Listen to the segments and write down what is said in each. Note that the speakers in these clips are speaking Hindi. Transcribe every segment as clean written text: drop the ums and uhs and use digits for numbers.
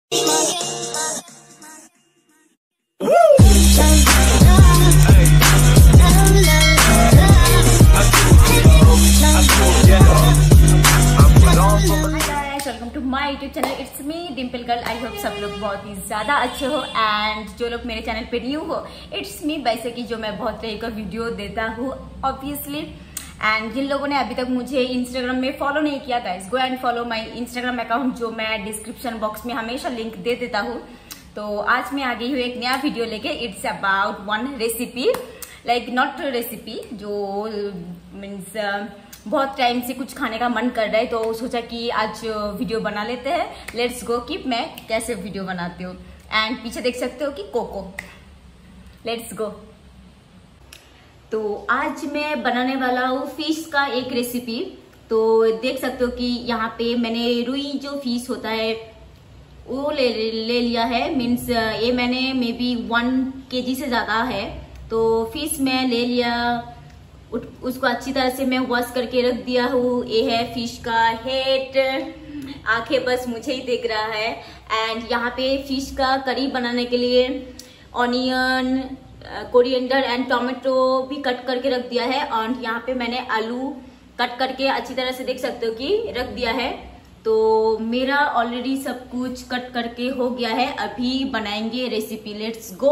Welcome to my YouTube channel. It's me Dimple girl. I hope सब लोग बहुत ही ज़्यादा अच्छे हो एंड जो लोग मेरे चैनल पे न्यू हो, इट्स मी वैसे कि जो मैं बहुत तरह का वीडियो देता हूँ ऑब्वियसली। एंड जिन लोगों ने अभी तक मुझे इंस्टाग्राम में फॉलो नहीं किया, guys go and follow my Instagram account, जो मैं डिस्क्रिप्शन बॉक्स में हमेशा लिंक दे देता हूँ। तो आज मैं आ गई हूँ एक नया वीडियो लेके। It's about one recipe, like not recipe, जो मीन्स बहुत टाइम से कुछ खाने का मन कर रहा है, तो सोचा कि आज वीडियो बना लेते हैं। लेट्स गो कि मैं कैसे वीडियो बनाती हूँ। एंड पीछे देख सकते हो कि कोको। Let's go. तो आज मैं बनाने वाला हूँ फिश का एक रेसिपी। तो देख सकते हो कि यहाँ पे मैंने रुई जो फिश होता है वो ले लिया है। मीन्स ये मैंने मे बी 1 kg से ज़्यादा है। तो फिश मैं ले लिया, उसको अच्छी तरह से मैं वॉश करके रख दिया हूँ। ये है फिश का हेड, आंखें बस मुझे ही देख रहा है। एंड यहाँ पे फिश का करी बनाने के लिए ऑनियन, कोरिएंडर एंड टोमेटो भी कट करके रख दिया है। और यहाँ पे मैंने आलू कट करके अच्छी तरह से देख सकते हो कि रख दिया है। तो मेरा ऑलरेडी सब कुछ कट करके हो गया है। अभी बनाएंगे रेसिपी। Let's go.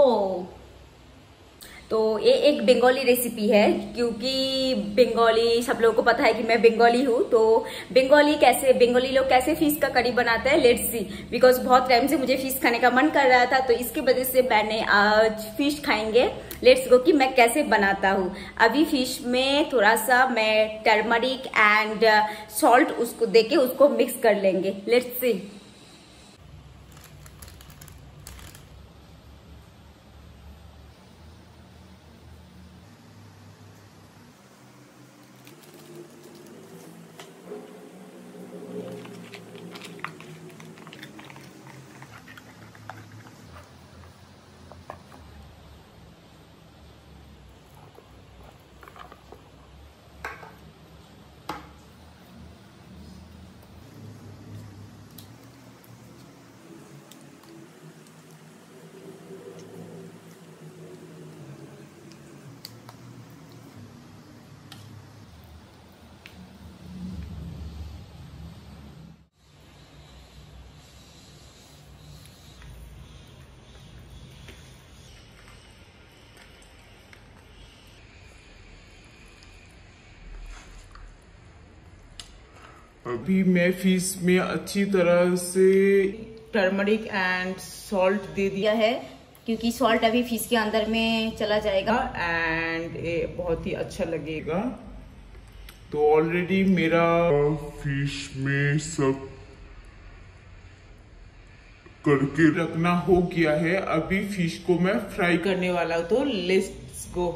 तो ये एक बंगाली रेसिपी है, क्योंकि बंगाली सब लोगों को पता है कि मैं बंगाली हूँ। तो बंगाली लोग कैसे फिश का करी बनाते हैं, लेट्स सी। बिकॉज बहुत टाइम से मुझे फिश खाने का मन कर रहा था, तो इसकी वजह से मैंने आज फिश खाएंगे। लेट्स गो कि मैं कैसे बनाता हूँ। अभी फिश में थोड़ा सा मैं टर्मरिक एंड सॉल्ट उसको देके उसको मिक्स कर लेंगे। Let's see. अभी मैं फिश में अच्छी तरह से टर्मरिक एंड सॉल्ट दे दिया है, क्योंकि सॉल्ट अभी फिश के अंदर में चला जाएगा एंड ये बहुत ही अच्छा लगेगा। तो ऑलरेडी मेरा फिश में सब करके रखना हो गया है। अभी फिश को मैं फ्राई करने वाला हूँ। तो लेट्स गो।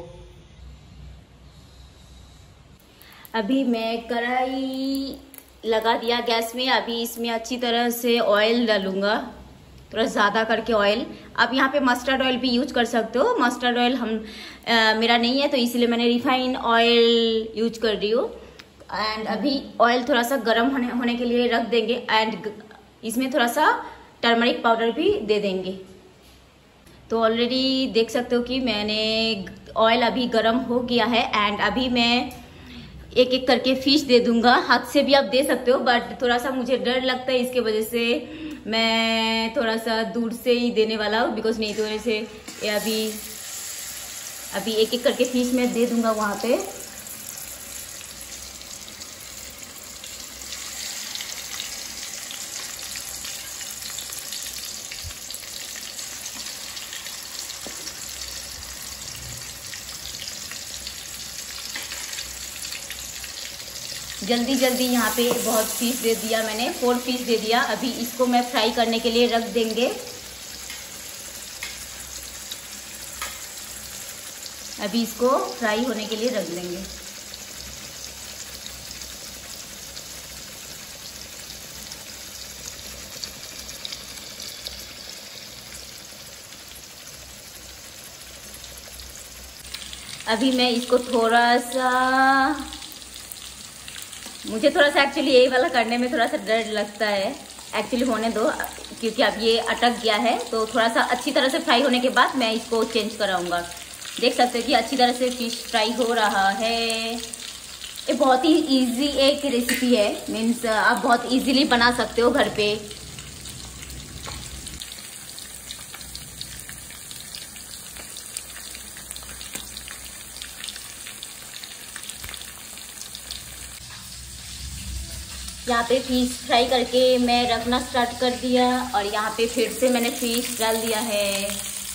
अभी मैं कढ़ाई लगा दिया गैस में। अभी इसमें अच्छी तरह से ऑयल डालूंगा, थोड़ा ज़्यादा करके ऑयल। आप यहाँ पे मस्टर्ड ऑयल भी यूज कर सकते हो। मस्टर्ड ऑयल मेरा नहीं है, तो इसलिए मैंने रिफाइन ऑयल यूज कर रही हूँ। एंड अभी ऑयल थोड़ा सा गर्म होने के लिए रख देंगे। एंड इसमें थोड़ा सा टर्मरिक पाउडर भी दे देंगे। तो ऑलरेडी देख सकते हो कि मैंने ऑयल अभी गर्म हो गया है। एंड अभी मैं एक एक करके फिश दे दूंगा। हाथ से भी आप दे सकते हो, बट थोड़ा सा मुझे डर लगता है, इसके वजह से मैं थोड़ा सा दूर से ही देने वाला हूँ। बिकॉज नहीं तो वजह से अभी एक एक करके फिश मैं दे दूंगा वहाँ पे। जल्दी जल्दी यहाँ पे बहुत फिश दे दिया मैंने, 4 फिश दे दिया। अभी इसको मैं फ्राई करने के लिए रख देंगे। अभी इसको फ्राई होने के लिए रख देंगे। अभी मैं इसको मुझे थोड़ा सा एक्चुअली यही वाला करने में थोड़ा सा डर लगता है। एक्चुअली होने दो, क्योंकि अब ये अटक गया है। तो थोड़ा सा अच्छी तरह से फ्राई होने के बाद मैं इसको चेंज कराऊंगा। देख सकते हैं कि अच्छी तरह से फिश फ्राई हो रहा है। ये बहुत ही इजी एक रेसिपी है, मीन्स आप बहुत इजीली बना सकते हो घर पे। यहाँ पे फिश फ्राई करके मैं रखना स्टार्ट कर दिया और यहाँ पे फिर से मैंने फिश डाल दिया है।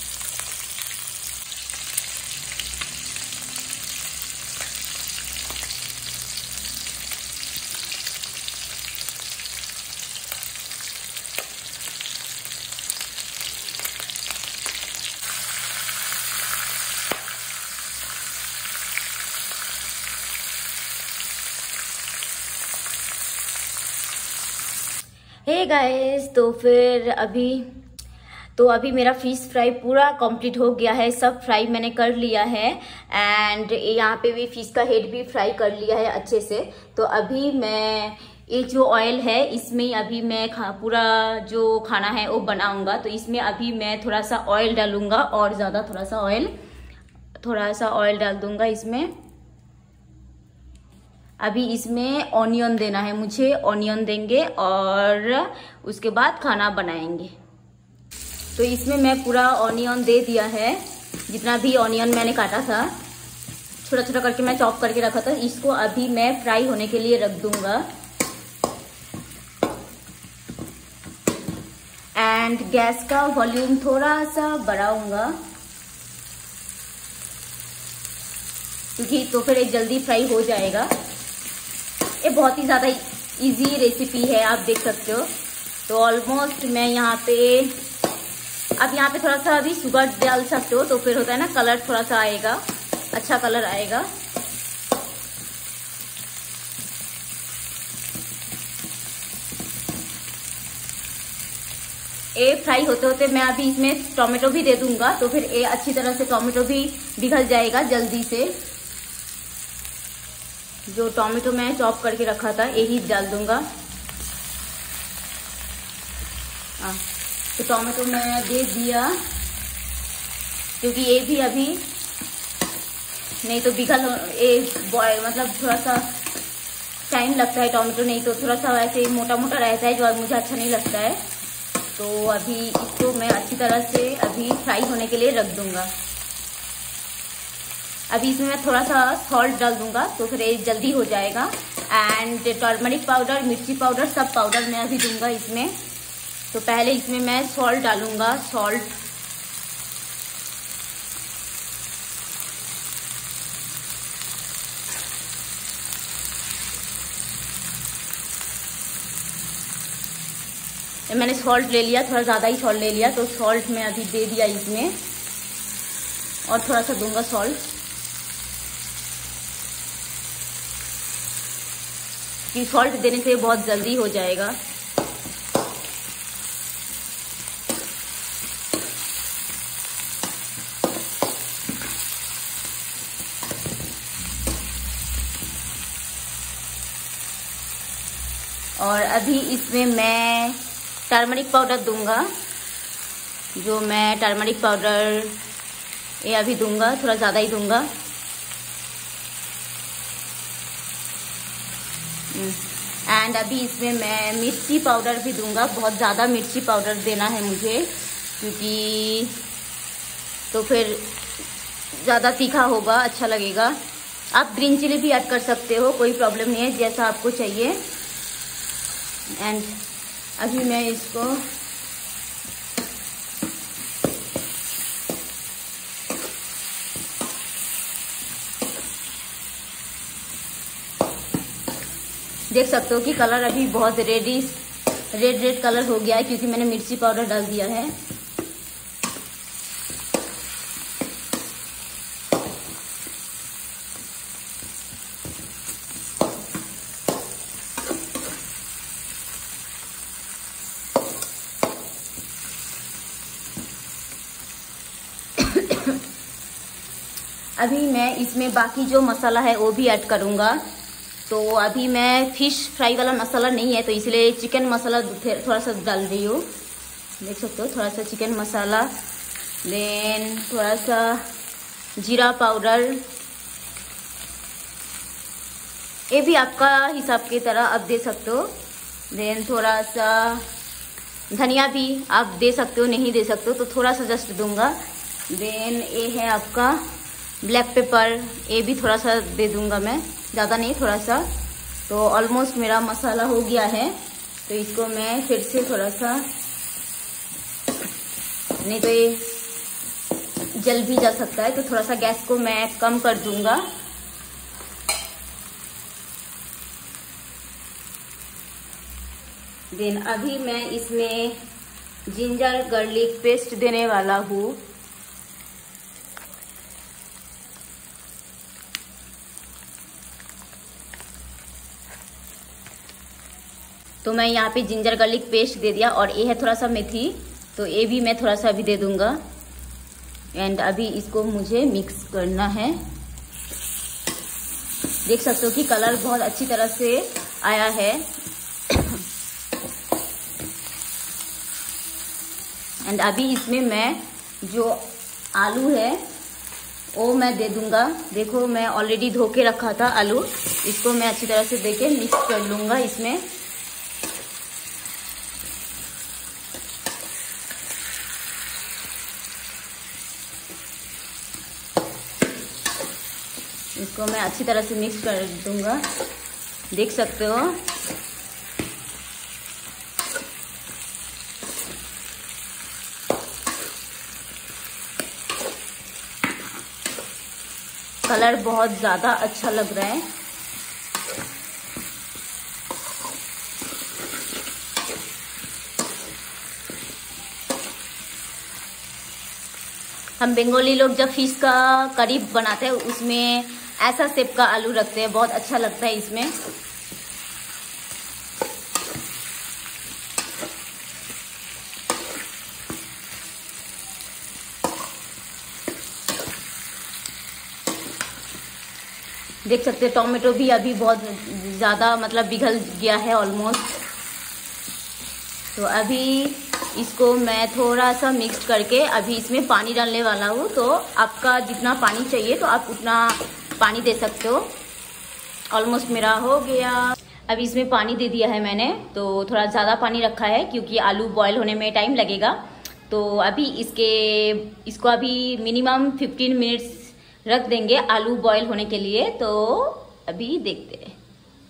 हे गाइस, तो फिर अभी मेरा फिश फ्राई पूरा कंप्लीट हो गया है। सब फ्राई मैंने कर लिया है एंड यहाँ पे भी फिश का हेड भी फ्राई कर लिया है अच्छे से। तो अभी मैं ये जो ऑयल है इसमें अभी मैं पूरा जो खाना है वो बनाऊंगा। तो इसमें अभी मैं थोड़ा सा ऑयल डालूंगा और ज़्यादा थोड़ा सा ऑयल डाल दूंगा इसमें। अभी इसमें ऑनियन देना है मुझे, ऑनियन देंगे और उसके बाद खाना बनाएंगे। तो इसमें मैं पूरा ऑनियन दे दिया है, जितना भी ऑनियन मैंने काटा था छोटा छोटा करके मैं चॉप करके रखा था। इसको अभी मैं फ्राई होने के लिए रख दूंगा एंड गैस का वॉल्यूम थोड़ा सा बढ़ाऊंगा क्योंकि तो फिर ये जल्दी फ्राई हो जाएगा। ये बहुत ही ज़्यादा इजी रेसिपी है, आप देख सकते हो। तो ऑलमोस्ट मैं यहाँ पे थोड़ा सा अभी शुगर डाल सकते हो, तो फिर होता है ना कलर थोड़ा सा आएगा, अच्छा कलर आएगा। ये फ्राई होते होते मैं अभी इसमें टोमेटो भी दे दूंगा, तो फिर ये अच्छी तरह से टोमेटो भी पिघल जाएगा जल्दी से। जो टोमेटो मैं चॉप करके रखा था यही डाल दूंगा। तो टोमेटो मैं दे दिया क्योंकि ये भी अभी नहीं तो मतलब थोड़ा सा टाइम लगता है टोमेटो, नहीं तो थोड़ा सा वैसे मोटा मोटा रहता है जो मुझे अच्छा नहीं लगता है। तो अभी इसको मैं अच्छी तरह से अभी फ्राई होने के लिए रख दूंगा। अभी इसमें मैं थोड़ा सा सॉल्ट डाल दूंगा तो फिर ये जल्दी हो जाएगा। एंड टर्मरिक पाउडर, मिर्ची पाउडर, सब पाउडर मैं अभी दूंगा इसमें। तो पहले इसमें मैं सॉल्ट डालूंगा, सॉल्ट। मैंने सॉल्ट ले लिया, थोड़ा ज़्यादा ही सॉल्ट ले लिया, तो सॉल्ट मैं अभी दे दिया इसमें और थोड़ा सा दूंगा सॉल्ट। सॉल्ट देने से बहुत जल्दी हो जाएगा। और अभी इसमें मैं टर्मरिक पाउडर दूंगा, जो मैं टर्मरिक पाउडर ये अभी दूंगा, थोड़ा ज़्यादा ही दूंगा। एंड अभी इसमें मैं मिर्ची पाउडर भी दूंगा, बहुत ज़्यादा मिर्ची पाउडर देना है मुझे क्योंकि तो फिर ज़्यादा तीखा होगा, अच्छा लगेगा। आप ग्रीन चिली भी ऐड कर सकते हो, कोई प्रॉब्लम नहीं है, जैसा आपको चाहिए। एंड अभी मैं इसको देख सकते हो कि कलर अभी बहुत रेड कलर हो गया है क्योंकि मैंने मिर्ची पाउडर डाल दिया है। अभी मैं इसमें बाकी जो मसाला है वो भी ऐड करूँगा। तो अभी मैं फिश फ्राई वाला मसाला नहीं है तो इसलिए चिकन मसाला थोड़ा सा डाल रही हूँ। देख सकते हो, थोड़ा सा चिकन मसाला, देन थोड़ा सा जीरा पाउडर, ये भी आपका हिसाब की तरह आप दे सकते हो। देन थोड़ा सा धनिया भी आप दे सकते हो, नहीं दे सकते हो तो थोड़ा सा जस्ट दूंगा। देन ये है आपका ब्लैक पेपर, ये भी थोड़ा सा दे दूंगा मैं, ज़्यादा नहीं, थोड़ा सा। तो ऑलमोस्ट मेरा मसाला हो गया है, तो इसको मैं फिर से थोड़ा सा, नहीं तो ये जल भी जा सकता है, तो थोड़ा सा गैस को मैं कम कर दूंगा। देन अभी मैं इसमें जिंजर गार्लिक पेस्ट देने वाला हूँ। तो मैं यहाँ पे जिंजर गार्लिक पेस्ट दे दिया, और ये है थोड़ा सा मेथी, तो ये भी मैं थोड़ा सा अभी दे दूंगा। एंड अभी इसको मुझे मिक्स करना है। देख सकते हो कि कलर बहुत अच्छी तरह से आया है। एंड अभी इसमें मैं जो आलू है वो मैं दे दूंगा। देखो मैं ऑलरेडी धो के रखा था आलू, इसको मैं अच्छी तरह से देके मिक्स कर लूंगा इसमें। इसको मैं अच्छी तरह से मिक्स कर दूंगा, देख सकते हो। कलर बहुत ज़्यादा अच्छा लग रहा है। हम बंगाली लोग जब फिश का करी बनाते हैं उसमें ऐसा शेप का आलू रखते हैं, बहुत अच्छा लगता है इसमें। देख सकते हैं टोमेटो भी अभी बहुत ज़्यादा मतलब पिघल गया है ऑलमोस्ट। तो अभी इसको मैं थोड़ा सा मिक्स करके अभी इसमें पानी डालने वाला हूँ। तो आपका जितना पानी चाहिए तो आप उतना पानी दे सकते हो। ऑलमोस्ट मेरा हो गया। अभी इसमें पानी दे दिया है मैंने, तो थोड़ा ज़्यादा पानी रखा है क्योंकि आलू बॉयल होने में टाइम लगेगा। तो अभी इसको अभी मिनिमम 15 मिनट्स रख देंगे आलू बॉयल होने के लिए। तो अभी देखते हैं।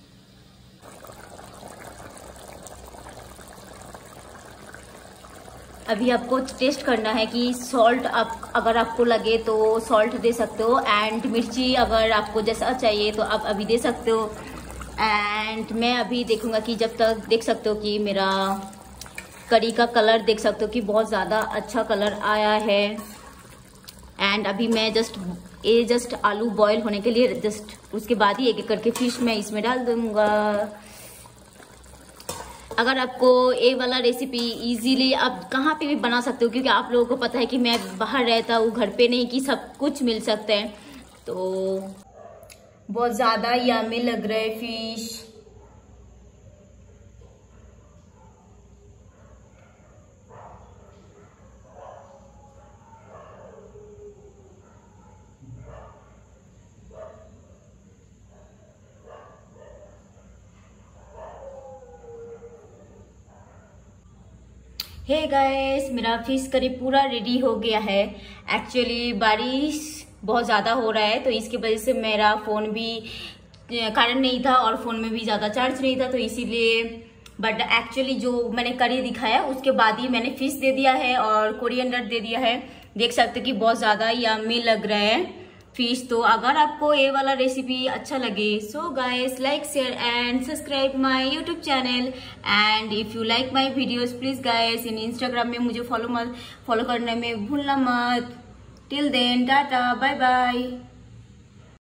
अभी आपको टेस्ट करना है कि सॉल्ट आप अगर आपको लगे तो सॉल्ट दे सकते हो, एंड मिर्ची अगर आपको जैसा चाहिए तो आप अभी दे सकते हो। एंड मैं अभी देखूंगा कि जब तक देख सकते हो कि मेरा करी का कलर देख सकते हो कि बहुत ज़्यादा अच्छा कलर आया है। एंड अभी मैं जस्ट आलू बॉयल होने के लिए जस्ट उसके बाद ही एक एक करके फिश मैं इसमें डाल दूंगा। अगर आपको ये वाला रेसिपी इजीली आप कहाँ पे भी बना सकते हो, क्योंकि आप लोगों को पता है कि मैं बाहर रहता हूँ, घर पे नहीं कि सब कुछ मिल सकता है। तो बहुत ज़्यादा यम्मी लग रहा है फिश। हे गाइस, मेरा फिश करी पूरा रेडी हो गया है। एक्चुअली बारिश बहुत ज़्यादा हो रहा है तो इसकी वजह से मेरा फ़ोन भी कारण नहीं था और फ़ोन में भी ज़्यादा चार्ज नहीं था, तो इसीलिए बट एक्चुअली जो मैंने करी दिखाया उसके बाद ही मैंने फिश दे दिया है और कोरिएंडर दे दिया है। देख सकते कि बहुत ज़्यादा यम्मी लग रहा है फिश। तो अगर आपको ये वाला रेसिपी अच्छा लगे so guys like share and subscribe my YouTube channel. And if you like my videos please guys in Instagram में मुझे फॉलो करने में भूलना मत। Till then tata bye bye.